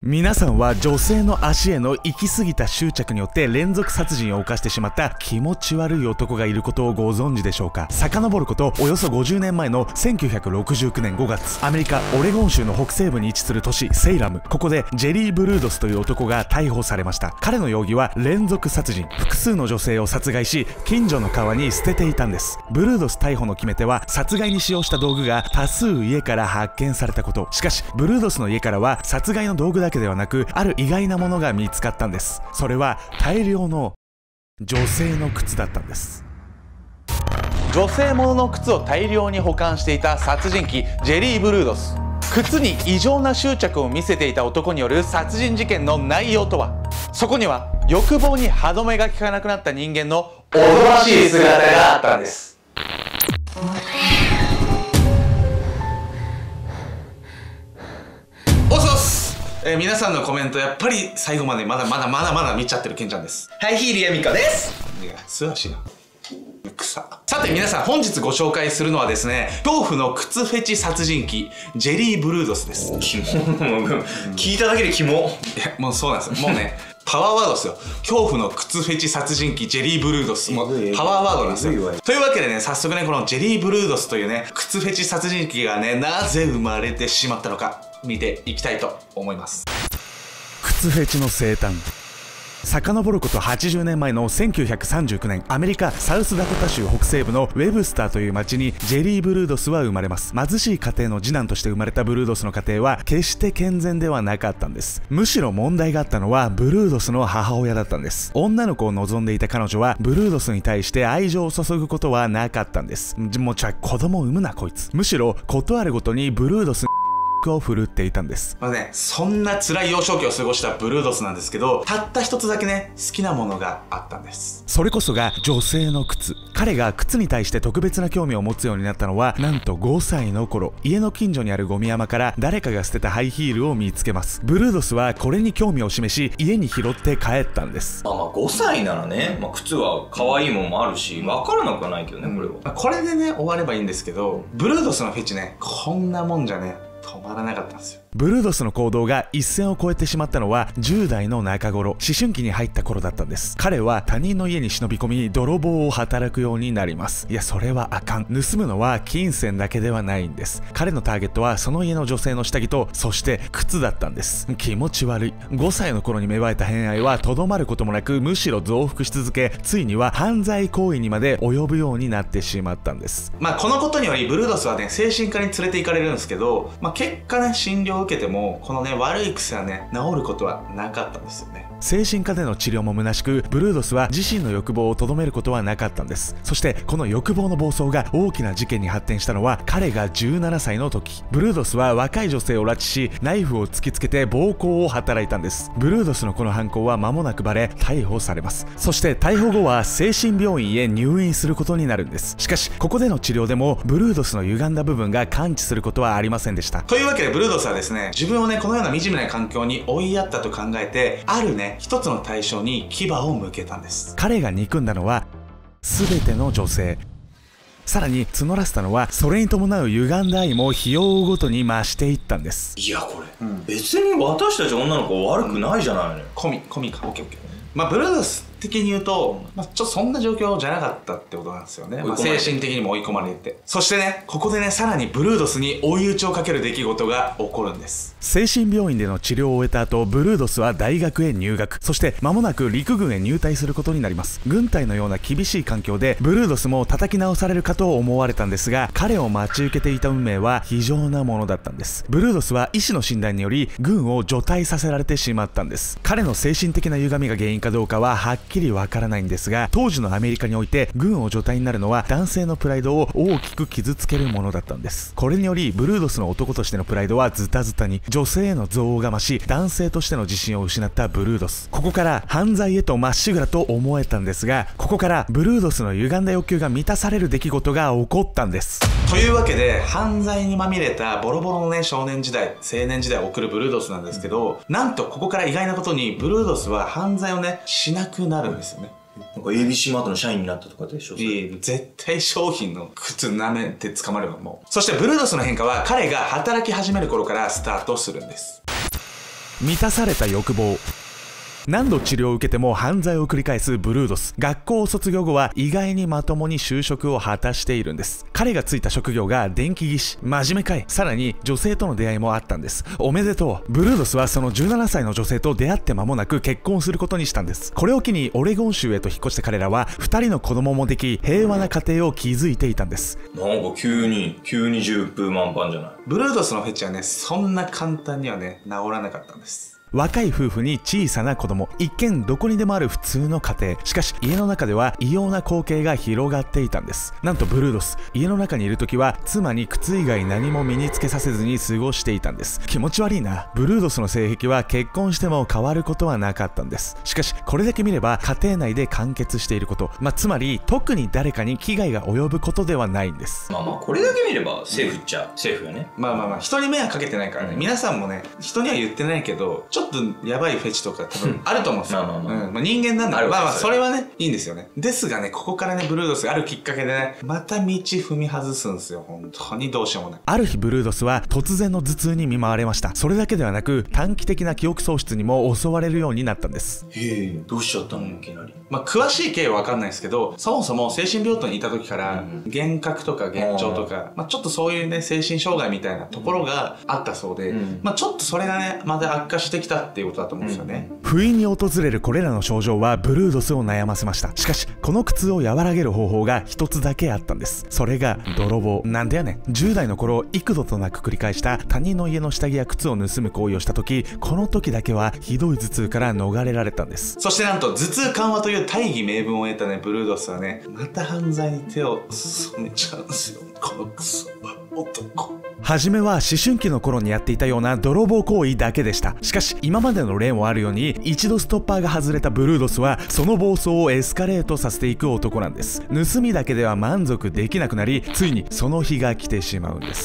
皆さんは女性の足への行き過ぎた執着によって連続殺人を犯してしまった気持ち悪い男がいることをご存知でしょうか。遡ることおよそ50年前の1969年5月、アメリカオレゴン州の北西部に位置する都市セイラム、ここでジェリー・ブルードスという男が逮捕されました。彼の容疑は連続殺人、複数の女性を殺害し近所の川に捨てていたんです。ブルードス逮捕の決め手は殺害に使用した道具が多数家から発見されたこと。しかしブルードスの家からは殺害の道具だけではなく、ある意外なものが見つかったんです。それは大量の女性の靴だったんです。 女性ものの靴を大量に保管していた殺人鬼ジェリー・ブルードス。靴に異常な執着を見せていた男による殺人事件の内容とは。そこには欲望に歯止めが効かなくなった人間のおぞましい姿があったんです。皆さんのコメントやっぱり最後までまだ見ちゃってるケンちゃんです。 ハイヒールやみかです。 いや素足な草。さて皆さん、本日ご紹介するのはですね、恐怖の靴フェチ殺人鬼ジェリー・ブルードスです。 キモ聞いただけでキモ。いやもうそうなんですよ。もうねパワーワードですよ。恐怖の靴フェチ殺人鬼ジェリー・ブルードス、もうパワーワードなんですよ。というわけでね、早速ねこのジェリー・ブルードスというね靴フェチ殺人鬼がねなぜ生まれてしまったのか見ていきたいと思います。 靴フェチの生誕。遡ること80年前の1939年、アメリカサウスダコタ州北西部のウェブスターという町にジェリー・ブルードスは生まれます。貧しい家庭の次男として生まれたブルードスの家庭は決して健全ではなかったんです。むしろ問題があったのはブルードスの母親だったんです。女の子を望んでいた彼女はブルードスに対して愛情を注ぐことはなかったんです。もう子供を産むなこいつ。むしろことあるごとにブルードスを振るっていたんです。 まあね、そんな辛い幼少期を過ごしたブルードスなんですけど、たった一つだけね好きなものがあったんです。 それこそが女性の靴。彼が靴に対して特別な興味を持つようになったのはなんと5歳の頃、家の近所にあるゴミ山から誰かが捨てたハイヒールを見つけます。ブルードスはこれに興味を示し家に拾って帰ったんです。 まあ5歳ならね、靴は可愛いもんもあるし分からなくはないけどね、これは。 これでね終わればいいんですけど、ブルードスのフェチねこんなもんじゃね止まらなかったんですよ。 ブルードスの行動が一線を越えてしまったのは10代の中頃、思春期に入った頃だったんです。彼は他人の家に忍び込み泥棒を働くようになります。いやそれはあかん。盗むのは金銭だけではないんです。彼のターゲットはその家の女性の下着とそして靴だったんです。気持ち悪い。5歳の頃に芽生えた偏愛はとどまることもなく、むしろ増幅し続け、ついには犯罪行為にまで及ぶようになってしまったんです。 まあこのことによりブルードスはね精神科に連れて行かれるんですけど、結果ね診療を受けてもこのね悪い癖はね治ることはなかったんですよね。 精神科での治療も虚しく、ブルードスは自身の欲望をとどめることはなかったんです。そしてこの欲望の暴走が大きな事件に発展したのは彼が17歳の時。ブルードスは若い女性を拉致しナイフを突きつけて暴行を働いたんです。ブルードスのこの犯行は間もなくバレ逮捕されます。そして逮捕後は精神病院へ入院することになるんです。しかしここでの治療でもブルードスの歪んだ部分が完治することはありませんでした。 というわけでブルードスはですね、自分をねこのような惨めな環境に追いやったと考えて、あるね一つの対象に牙を向けたんです。 彼が憎んだのは全ての女性。さらに募らせたのはそれに伴う歪んだ愛も日を追うごとに増していったんです。 いやこれ、別に私たち女の子は悪くないじゃないの。 込みか。オッケー。まあブルードス的に言うと、ちょっとそんな状況じゃなかったってことなんですよね。精神的にも追い込まれて、そしてねここでねさらにブルードスに追い打ちをかける出来事が起こるんです。 精神病院での治療を終えた後、ブルードスは大学へ入学、そして間もなく陸軍へ入隊することになります。軍隊のような厳しい環境でブルードスも叩き直されるかと思われたんですが、彼を待ち受けていた運命は非常なものだったんです。ブルードスは医師の診断により軍を除隊させられてしまったんです。彼の精神的な歪みが原因かどうかははっきりわからないんですが、当時のアメリカにおいて軍を除隊になるのは男性のプライドを大きく傷つけるものだったんです。これによりブルードスの男としてのプライドはズタズタに、女性への憎悪が増し男性としての自信を失ったブルードス。ここから犯罪へとまっしぐらと思えたんですが、ここからブルードスの歪んだ欲求が満たされる出来事が起こったんです。 というわけで犯罪にまみれたボロボロのね少年時代青年時代を送るブルードスなんですけど、なんとここから意外なことにブルードスは犯罪をねしなくなるんですよね。 なんか ABC マートの社員になったとかでしょ。 絶対商品の靴舐めて捕まるわもう。そしてブルードスの変化は彼が働き始める頃からスタートするんです。 満たされた欲望。何度治療を受けても犯罪を繰り返すブルードス。学校を卒業後は意外にまともに就職を果たしているんです。彼がついた職業が電気技師。真面目かい。さらに女性との出会いもあったんです。おめでとう。ブルードスはその17歳の女性と出会って間もなく結婚することにしたんです。これを機にオレゴン州へと引っ越した彼らは2人の子供もでき、平和な家庭を築いていたんです。 なんか急に順風満帆じゃない。 ブルードスのフェチはね、そんな簡単にはね、治らなかったんです。 若い夫婦に小さな子供。一見どこにでもある普通の家庭。しかし家の中では異様な光景が広がっていたんです。なんとブルードス、家の中にいる時は妻に靴以外何も身につけさせずに過ごしていたんです。気持ち悪いな。ブルードスの性癖は結婚しても変わることはなかったんです。しかしこれだけ見れば家庭内で完結していること。つまり特に誰かに危害が及ぶことではないんです。 これだけ見ればセーフっちゃセーフよね。 人に迷惑かけてないからね。皆さんもね、人には言ってないけど、ちょっとやばいフェチとか多分あると思うんですよ。人間なんだから。それはね、いいんですよね。ですがね、ここからね、ブルードスがあるきっかけでね、また道踏み外すんですよ。本当にどうしようもない。 ある日ブルードスは突然の頭痛に見舞われました。それだけではなく、短期的な記憶喪失にも襲われるようになったんです。 どうしちゃったのいきなり。 詳しい経緯はわかんないですけど、そもそも精神病棟にいた時から、幻覚とか幻聴とか、ちょっとそういうね、精神障害みたいなところがあったそうで、ちょっとそれがね、また悪化してきたっていうことだと思うんですよね。 不意に訪れるこれらの症状はブルードスを悩ませました。しかしこの苦痛を和らげる方法が一つだけあったんです。それが泥棒。なんでやねん。10代の頃幾度となく繰り返した他人の家の下着や靴を盗む行為をした時、この時だけはひどい頭痛から逃れられたんです。 そしてなんと頭痛緩和という大義名分を得たね、ブルードスはね、また犯罪に手を染めちゃうんですよ、このクソ男。 初めは思春期の頃にやっていたような泥棒行為だけでした。しかし今までの例もあるように、一度ストッパーが外れたブルードスはその暴走をエスカレートさせていく男なんです。盗みだけでは満足できなくなり、ついにその日が来てしまうんです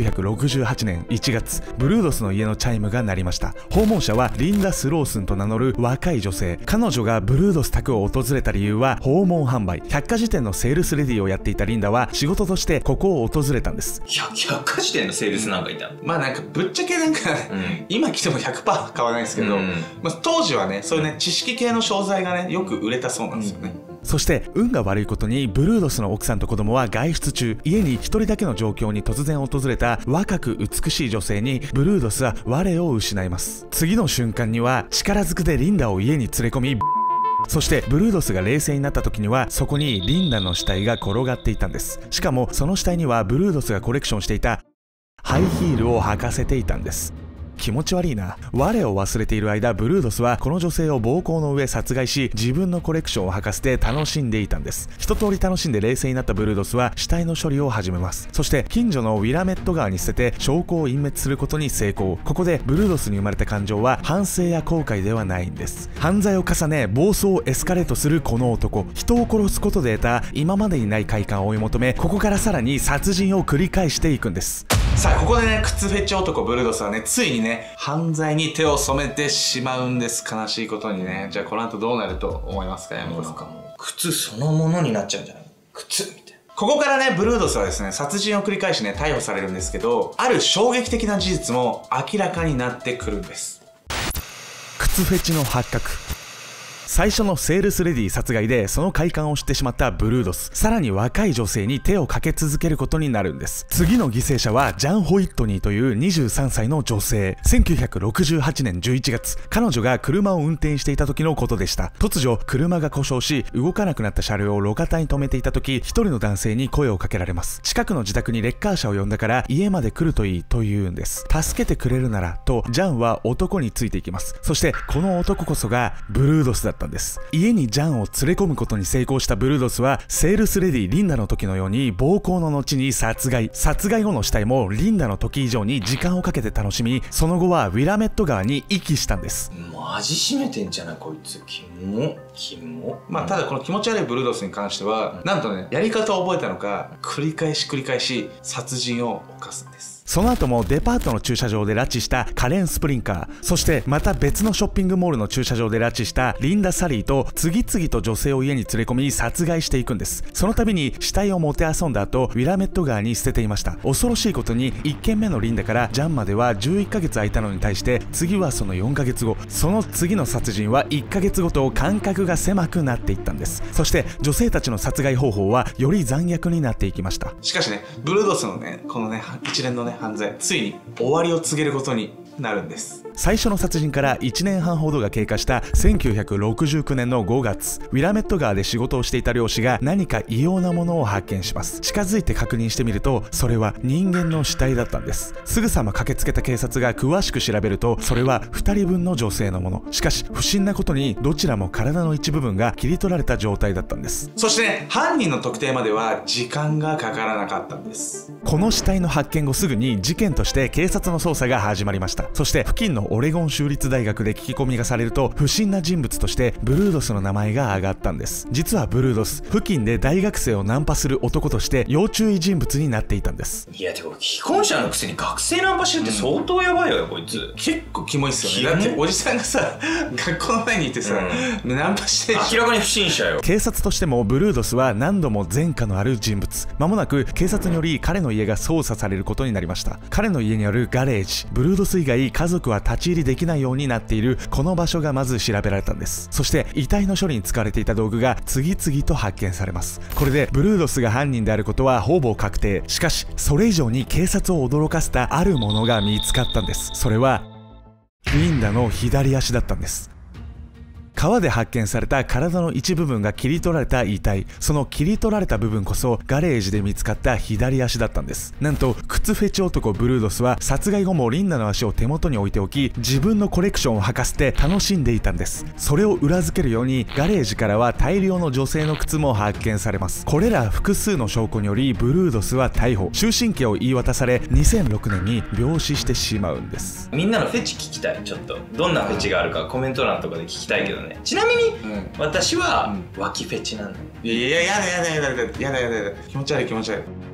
。1968年1月、ブルードスの家のチャイムが鳴りました。訪問者はリンダ・スロースンと名乗る若い女性。彼女がブルードス宅を訪れた理由は訪問販売。百科事典のセールスレディをやっていたリンダは仕事としてここを訪れたんです。 百科事典のセールスなんかいたの？ なんかぶっちゃけなんか、今来ても 100% 買わないですけど、当時はね、そういうね、知識系の商材がね、よく売れたそうなんですよね。 そして運が悪いことにブルードスの奥さんと子供は外出中、家に一人だけの状況に突然訪れた若く美しい女性にブルードスは我を失います。次の瞬間には力ずくでリンダを家に連れ込み、そしてブルードスが冷静になった時にはそこにリンダの死体が転がっていたんです。しかもその死体にはブルードスがコレクションしていたハイヒールを履かせていたんです。気持ち悪いな。我を忘れている間、ブルードスはこの女性を暴行の上殺害し、自分のコレクションを履かせて楽しんでいたんです。一通り楽しんで冷静になったブルードスは死体の処理を始めます。そして近所のウィラメット川に捨てて証拠を隠滅することに成功。ここでブルードスに生まれた感情は反省や後悔ではないんです。犯罪を重ね暴走をエスカレートするこの男、人を殺すことで得た今までにない快感を追い求め、ここからさらに殺人を繰り返していくんです。 さあここでね、靴フェチ男ブルードスはね、ついにね、犯罪に手を染めてしまうんです。悲しいことにね。じゃあこの後どうなると思いますか、山本さん。 靴そのものになっちゃうんじゃない？靴みたいな。 ここからね、ブルードスはですね、殺人を繰り返しね、逮捕されるんですけど、ある衝撃的な事実も明らかになってくるんです。 靴フェチの発覚。最初のセールスレディ殺害でその快感を知ってしまったブルードス、さらに若い女性に手をかけ続けることになるんです。次の犠牲者はジャン・ホイットニーという23歳の女性。1968年11月、彼女が車を運転していた時のことでした。突如車が故障し、動かなくなった車両を路肩に止めていた時、一人の男性に声をかけられます。近くの自宅にレッカー車を呼んだから家まで来るといいと言うんです。助けてくれるならとジャンは男についていきます。そしてこの男こそがブルードスだったんです。家にジャンを連れ込むことに成功したブルードスはセールスレディリンダの時のように暴行の後に殺害後の死体もリンダの時以上に時間をかけて楽しみ、その後はウィラメット川に遺棄したんです。 マジ締めてんじゃないこいつ。キモ。 ただこの気持ち悪いブルードスに関しては、なんとね、やり方を覚えたのか繰り返し殺人を犯すんです。 その後もデパートの駐車場で拉致したカレン・スプリンカー、そしてまた別のショッピングモールの駐車場で拉致したリンダ・サリーと次々と女性を家に連れ込み殺害していくんです。その度に死体をもてあそんだ後、ウィラメット川に捨てていました。恐ろしいことに1件目のリンダからジャンまでは11ヶ月空いたのに対して、次はその4ヶ月後、その次の殺人は1ヶ月ごと間隔が狭くなっていったんです。そして女性たちの殺害方法はより残虐になっていきました。 しかしね、ブルードスのね、このね、一連のね、犯罪、ついに終わりを告げることになるんです。 最初の殺人から1年半ほどが経過した1969年の5月、ウィラメット川で仕事をしていた漁師が何か異様なものを発見します。近づいて確認してみると、それは人間の死体だったんです。すぐさま駆けつけた警察が詳しく調べると、それは2人分の女性のもの。しかし不審なことにどちらも体の一部分が切り取られた状態だったんです。 そしてね、犯人の特定までは時間がかからなかったんです。 この死体の発見後すぐに事件として警察の捜査が始まりました。そして付近のオレゴン州立大学で聞き込みがされると、不審な人物としてブルードスの名前が挙がったんです。実はブルードス、付近で大学生をナンパする男として要注意人物になっていたんです。 いやでも既婚者のくせに学生ナンパしてるって相当やばいよ、こいつ。 結構キモいっすよね。だっておじさんがさ、学校の前にいてさ、ナンパしてる。 明らかに不審者よ。 警察としてもブルードスは何度も前科のある人物。間もなく警察により彼の家が捜査されることになりました。彼の家にあるガレージ、ブルードス以外家族は立ち入りできないようになっているこの場所がまず調べられたんです。そして遺体の処理に使われていた道具が次々と発見されます。これでブルードスが犯人であることはほぼ確定。しかしそれ以上に警察を驚かせたあるものが見つかったんです。それはリンダの左足だったんです。川で発見された体の一部分が切り取られた遺体、その切り取られた部分こそガレージで見つかった左足だったんです。なんと靴フェチ男ブルードスは殺害後もリンダの足を手元に置いておき、自分のコレクションを履かせて楽しんでいたんです。それを裏付けるようにガレージからは大量の女性の靴も発見されます。これら複数の証拠によりブルードスは逮捕、終身刑を言い渡され2006年に病死してしまうんです。 みんなのフェチ聞きたい。ちょっとどんなフェチがあるかコメント欄とかで聞きたいけどね。ちなみに、私は脇フェチなんだよ。 いややだ気持ち悪い気持ち悪い。